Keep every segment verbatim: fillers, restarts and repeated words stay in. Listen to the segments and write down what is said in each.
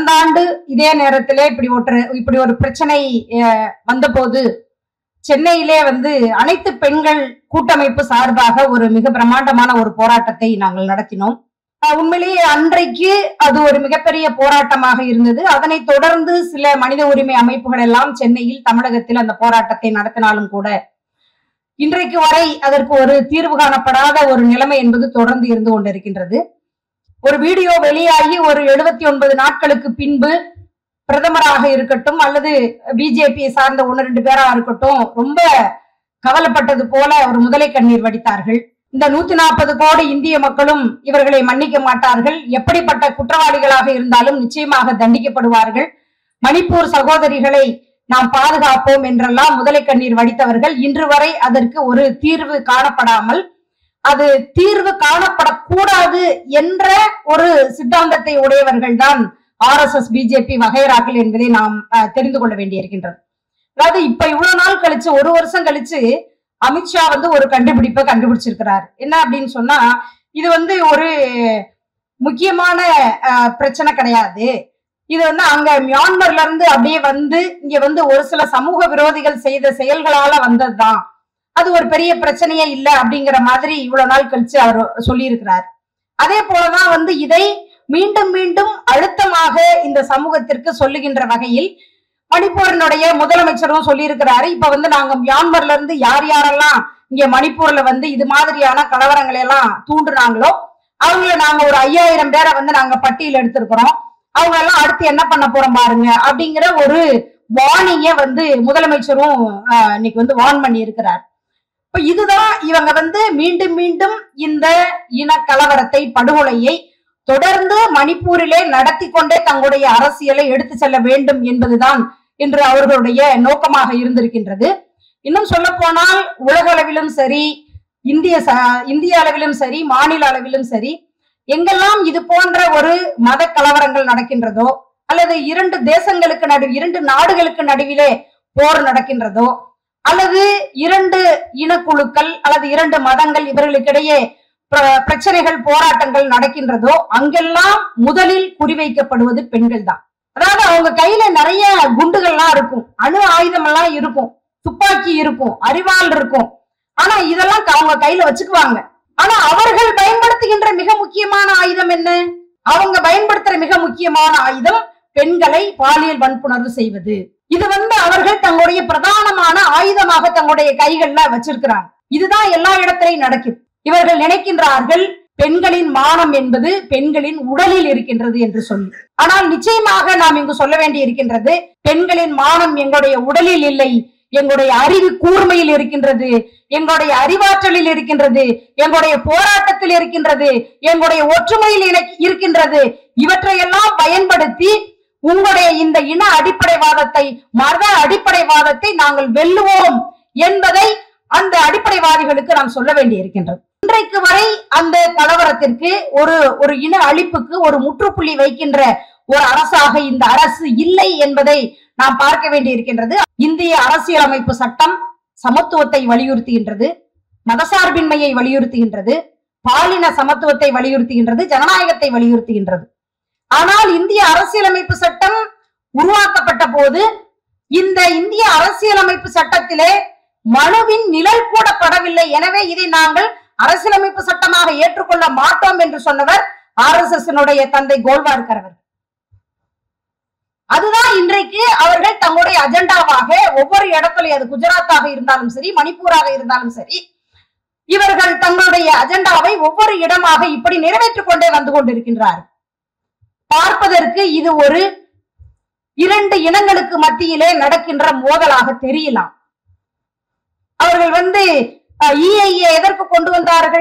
கடந்தாண்டு இதே நேரத்திலே இப்படி ஒரு இப்படி ஒரு பிரச்சனை வந்த போது சென்னையிலே வந்து அனைத்து பெண்கள் கூட்டமைப்பு சார்பாக ஒரு மிக பிரம்மாண்டமான ஒரு போராட்டத்தை நாங்கள் நடத்தினோம். உண்மையிலேயே அன்றைக்கு அது ஒரு மிகப்பெரிய போராட்டமாக இருந்தது. அதனை தொடர்ந்து சில மனித உரிமை அமைப்புகள் எல்லாம் சென்னையில் தமிழகத்தில் அந்த போராட்டத்தை நடத்தினாலும் கூட இன்றைக்கு வரை அதற்கு ஒரு தீர்வு காணப்படாத ஒரு நிலைமை என்பது தொடர்ந்து இருந்து கொண்டிருக்கின்றது. ஒரு வீடியோ வெளியாகி ஒரு எழுபத்தி ஒன்பது நாட்களுக்கு பின்பு பிரதமராக இருக்கட்டும் அல்லது பிஜேபியை சார்ந்த ஒன்னு ரெண்டு பேரா இருக்கட்டும் ரொம்ப கவலைப்பட்டது போல ஒரு முதலை கண்ணீர் வடித்தார்கள். இந்த நூத்தி நாற்பது கோடி இந்திய மக்களும் இவர்களை மன்னிக்க மாட்டார்கள், எப்படிப்பட்ட குற்றவாளிகளாக இருந்தாலும் நிச்சயமாக தண்டிக்கப்படுவார்கள், மணிப்பூர் சகோதரிகளை நாம் பாதுகாப்போம் என்றெல்லாம் முதலை கண்ணீர் வடித்தவர்கள் இன்று வரை அதற்கு ஒரு தீர்வு காணப்படாமல் அது தீர்வு காணப்படக்கூடாது என்ற ஒரு சித்தாந்தத்தை உடையவர்கள் தான் ஆர் எஸ் எஸ் பிஜேபி வகைராக்கள் என்பதை நாம் தெரிந்து கொள்ள வேண்டியிருக்கின்றது. அதாவது இப்ப இவ்வளவு நாள் கழிச்சு ஒரு வருஷம் கழிச்சு அமித்ஷா வந்து ஒரு கண்டுபிடிப்பை கண்டுபிடிச்சிருக்கிறார். என்ன அப்படின்னு சொன்னா இது வந்து ஒரு முக்கியமான பிரச்சனை கிடையாது, இது வந்து அங்க மியான்மர்ல இருந்து அப்படியே வந்து இங்க வந்து ஒரு சில சமூக விரோதிகள் செய்த செயல்களால வந்ததுதான், அது ஒரு பெரிய பிரச்சனையே இல்லை அப்படிங்கிற மாதிரி இவ்வளவு நாள் கழிச்சு அவர் சொல்லி இருக்கிறார். அதே போலதான் வந்து இதை மீண்டும் மீண்டும் அழுத்தமாக இந்த சமூகத்திற்கு சொல்லுகின்ற வகையில் மணிப்பூரினுடைய முதலமைச்சரும் சொல்லி இருக்கிறாரு. இப்ப வந்து நாங்க மியான்மர்ல இருந்து யார் யாரெல்லாம் இங்க மணிப்பூர்ல வந்து இது மாதிரியான கலவரங்களை எல்லாம் தூண்டுனாங்களோ அவங்கள நாங்க ஒரு ஐயாயிரம் பேரை வந்து நாங்க பட்டியல் எடுத்திருக்கிறோம், அவங்க எல்லாம் அடுத்து என்ன பண்ண போறோம் பாருங்க அப்படிங்கிற ஒரு வார்னிங்க வந்து முதலமைச்சரும் இன்னைக்கு வந்து வார்ன் பண்ணி இருக்கிறார். இப்ப இதுதான் இவங்க வந்து மீண்டும் மீண்டும் இந்த இன கலவரத்தை படுகொலையை தொடர்ந்து மணிப்பூரிலே நடத்தி கொண்டே தங்களுடைய அரசியலை எடுத்து செல்ல வேண்டும் என்பதுதான் இன்று அவர்களுடைய நோக்கமாக இருந்திருக்கின்றது. இன்னும் சொல்ல போனால் உலக அளவிலும் சரி, இந்திய இந்திய அளவிலும் சரி, மாநில அளவிலும் சரி, எங்கெல்லாம் இது போன்ற ஒரு மத கலவரங்கள் நடக்கின்றதோ அல்லது இரண்டு தேசங்களுக்கு நடுவில் இரண்டு நாடுகளுக்கு நடுவிலே போர் நடக்கின்றதோ அல்லது இரண்டு இனக்குழுக்கள் அல்லது இரண்டு மதங்கள் இவர்களுக்கிடையே பிரச்சனைகள் போராட்டங்கள் நடக்கின்றதோ அங்கெல்லாம் முதலில் குறிவைக்கப்படுவது பெண்கள் தான். அதாவது அவங்க கையில நிறைய குண்டுகள்லாம் இருக்கும், அணு ஆயுதம் எல்லாம் இருக்கும், துப்பாக்கி இருக்கும், அறிவாள் இருக்கும், ஆனா இதெல்லாம் அவங்க கையில வச்சுக்குவாங்க. ஆனா அவர்கள் பயன்படுத்துகின்ற மிக முக்கியமான ஆயுதம் என்ன? அவங்க பயன்படுத்துற மிக முக்கியமான ஆயுதம் பெண்களை பாலியல் வன்புணர்வு செய்வது. இது வந்து அவர்கள் தங்களுடைய பிரதானமான ஆயுதமாக தங்களுடைய கைகள்ல வச்சிருக்கிறாங்க. இதுதான் எல்லா இடத்திலையும் நடக்குது. இவர்கள் நினைக்கின்றார்கள் பெண்களின் மானம் என்பது பெண்களின் உடலில் இருக்கின்றது என்று சொல்லி. ஆனால் நிச்சயமாக நாம் இங்கு சொல்ல வேண்டி இருக்கின்றது, பெண்களின் மானம் எங்களுடைய உடலில் இல்லை, எங்களுடைய அறிவு கூர்மையில் இருக்கின்றது, எங்களுடைய அறிவாற்றலில் இருக்கின்றது, எங்களுடைய போராட்டத்தில் இருக்கின்றது, எங்களுடைய ஒற்றுமையில் இருக்கின்றது. இவற்றையெல்லாம் பயன்படுத்தி உங்களுடைய இந்த இன அடிப்படைவாதத்தை, மத அடிப்படைவாதத்தை நாங்கள் வெல்லுவோம் என்பதை அந்த அடிப்படைவாதிகளுக்கு நாம் சொல்ல வேண்டி இருக்கின்றது. இன்றைக்கு வரை அந்த கலவரத்திற்கு ஒரு ஒரு இன அழிப்புக்கு ஒரு முற்றுப்புள்ளி வைக்கின்ற ஒரு அரசாக இந்த அரசு இல்லை என்பதை நாம் பார்க்க வேண்டி இருக்கின்றது. இந்திய அரசியலமைப்பு சட்டம் சமத்துவத்தை வலியுறுத்துகின்றது, மதசார்பின்மையை வலியுறுத்துகின்றது, பாலின சமத்துவத்தை வலியுறுத்துகின்றது, ஜனநாயகத்தை வலியுறுத்துகின்றது. ஆனால் இந்திய அரசியலமைப்பு சட்டம் உருவாக்கப்பட்ட போது இந்த இந்திய அரசியலமைப்பு சட்டத்திலே மனுவின் நிழல் கூட படவில்லை. எனவே இதை நாங்கள் அரசியலமைப்பு சட்டமாக ஏற்றுக்கொள்ள மாட்டோம் என்று சொன்னவர் ஆர் எஸ் எஸ் தந்தை கோல்வார்கர் அவர்கள். அதுதான் இன்றைக்கு அவர்கள் தங்களுடைய அஜெண்டாவாக ஒவ்வொரு இடத்துல, அது குஜராத்தாக இருந்தாலும் சரி, மணிப்பூராக இருந்தாலும் சரி, இவர்கள் தங்களுடைய அஜெண்டாவை ஒவ்வொரு இடமாக இப்படி நிறைவேற்றிக் கொண்டே வந்து கொண்டிருக்கின்றார். பார்ப்பதற்கு இது ஒரு இரண்டு இனங்களுக்கு மத்தியிலே நடக்கின்ற மோதலாக தெரியலாம். அவர்கள் வந்து இஐஏ எதற்கு கொண்டு வந்தார்கள்?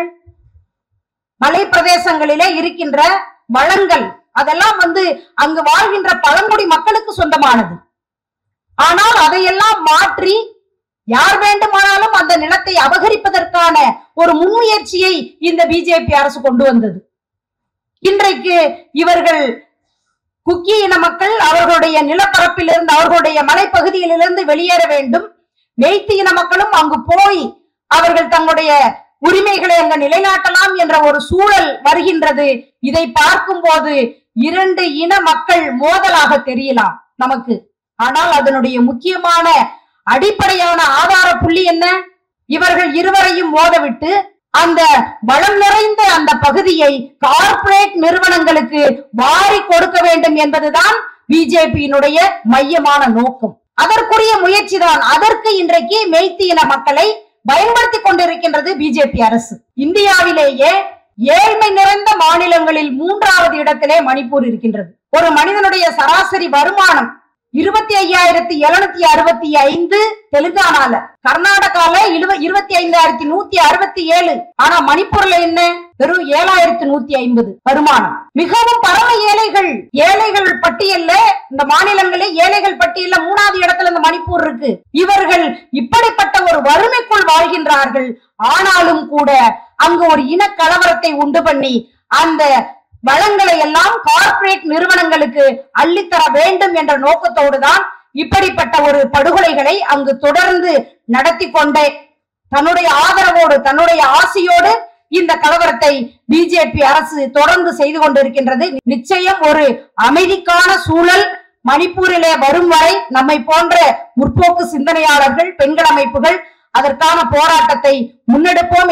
மலை பிரதேசங்களிலே இருக்கின்ற வளங்கள் அதெல்லாம் வந்து அங்கு வாழ்கின்ற பழங்குடி மக்களுக்கு சொந்தமானது. ஆனால் அதையெல்லாம் மாற்றி யார் வேண்டுமானாலும் அந்த நிலத்தை அபகரிப்பதற்கான ஒரு முன்முயற்சியை இந்த பிஜேபி அரசு கொண்டு வந்தது. இன்றைக்கு இவர்கள் குக்கி இன மக்கள் அவர்களுடைய நிலப்பரப்பிலிருந்து, அவர்களுடைய மலைப்பகுதியிலிருந்து வெளியேற வேண்டும். மெய்த்தி இன மக்களும் அங்கு போய் அவர்கள் தங்களுடைய உரிமைகளை அங்கு நிலைநாட்டலாம் என்ற ஒரு சூழல் வருகின்றது. இதை பார்க்கும் போது இரண்டு இன மக்கள் மோதலாக தெரியலாம் நமக்கு. ஆனால் அதனுடைய முக்கியமான அடிப்படையான ஆதார புள்ளி என்ன? இவர்கள் இருவரையும் மோதவிட்டு அந்த வளம் நிறைந்த அந்த பகுதியை கார்ப்பரேட் நிறுவனங்களுக்கு வாரி கொடுக்க வேண்டும் என்பதுதான் பிஜேபியினுடைய மையமான நோக்கம். அதற்குரிய முயற்சி தான். அதற்கு இன்றைக்கு மெய்த்தி இன மக்களை பயன்படுத்தி கொண்டிருக்கின்றது பிஜேபி அரசு. இந்தியாவிலேயே ஏழ்மை நிறைந்த மாநிலங்களில் மூன்றாவது இடத்திலே மணிப்பூர் இருக்கின்றது. ஒரு மனிதனுடைய சராசரி வருமானம் இருபத்தி ஐயாயிரத்தி எழுநூத்தி அறுபத்தி ஐந்து தெலுங்கானால, கர்நாடகால இருபத்தி ஐந்தாயிரத்தி நூத்தி அறுபத்தி ஏழு. ஆனா மணிப்பூர்ல என்ன? வெறும் ஏழாயிரத்தி நூத்தி ஐம்பது வருமானம். மிகவும் பரம ஏழைகள். ஏழைகள் பட்டியல்ல இந்த மாநிலங்களே ஏழைகள் பட்டியல்ல மூணாவது இடத்துல இந்த மணிப்பூர் இருக்கு. இவர்கள் இப்படிப்பட்ட ஒரு வறுமைக்குள் வாழ்கின்றார்கள். ஆனாலும் கூட அங்கு ஒரு இன கலவரத்தை உண்டு பண்ணி அந்த வளங்களை எல்லாம் கார்ப்பரேட் நிறுவனங்களுக்கு அள்ளித்தர வேண்டும் என்ற நோக்கத்தோடு தான் இப்படிப்பட்ட ஒரு படுகொலைகளை அங்கு தொடர்ந்து நடத்தி கொண்டே தன்னுடைய ஆதரவோடு தன்னுடைய ஆசையோடு இந்த கலவரத்தை பிஜேபி அரசு தொடர்ந்து செய்து கொண்டிருக்கின்றது. நிச்சயம் ஒரு அமைதிக்கான சூழல் மணிப்பூரிலே வரும் வரை நம்மை போன்ற முற்போக்கு சிந்தனையாளர்கள், பெண்கள் அமைப்புகள் அதற்கான போராட்டத்தை முன்னெடுப்போம்.